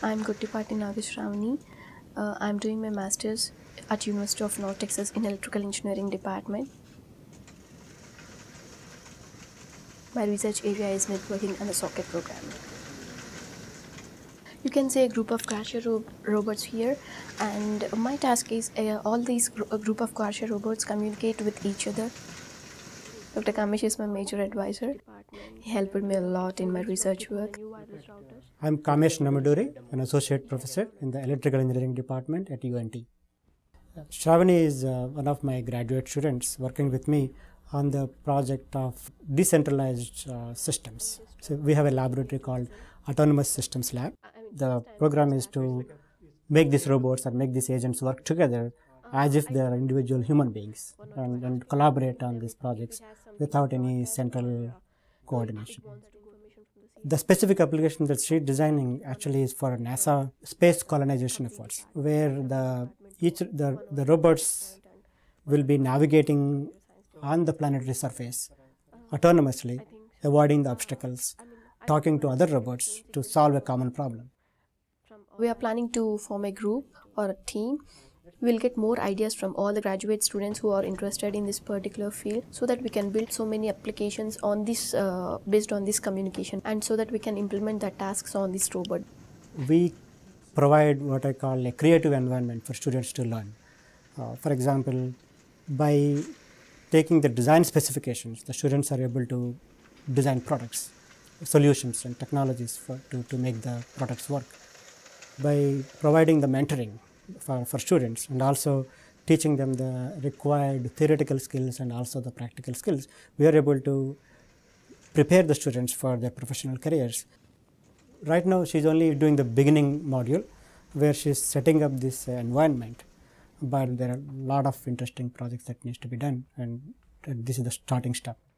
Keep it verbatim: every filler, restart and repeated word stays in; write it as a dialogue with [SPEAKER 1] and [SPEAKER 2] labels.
[SPEAKER 1] I'm Gottipati Naga Sravani. Uh, I'm doing my master's at University of North Texas in Electrical Engineering Department. My research area is networking and the socket programming. You can say a group of crusher ro robots here, and my task is uh, all these gr a group of crusher robots communicate with each other. Doctor Kamesh is my major advisor. He helped me a lot in my research work.
[SPEAKER 2] I'm Kamesh Namuduri, an associate professor in the Electrical Engineering Department at U N T. Shravani is uh, one of my graduate students working with me on the project of decentralized uh, systems. So we have a laboratory called Autonomous Systems Lab. The program is to make these robots or make these agents work together as if they are individual human beings and, and collaborate on these projects without any central coordination. The specific application that she's designing actually is for NASA space colonization efforts, where the each the, the robots will be navigating on the planetary surface autonomously, avoiding the obstacles, talking to other robots to solve a common problem.
[SPEAKER 1] We are planning to form a group or a team. We'll get more ideas from all the graduate students who are interested in this particular field, so that we can build so many applications on this uh, based on this communication, and so that we can implement the tasks on this robot.
[SPEAKER 2] We provide what I call a creative environment for students to learn. Uh, for example, by taking the design specifications, the students are able to design products, solutions and technologies for, to, to make the products work. By providing the mentoring for, for students and also teaching them the required theoretical skills and also the practical skills, we are able to prepare the students for their professional careers. Right now, she's only doing the beginning module where she's setting up this uh, environment, but there are a lot of interesting projects that needs to be done, and, and this is the starting step.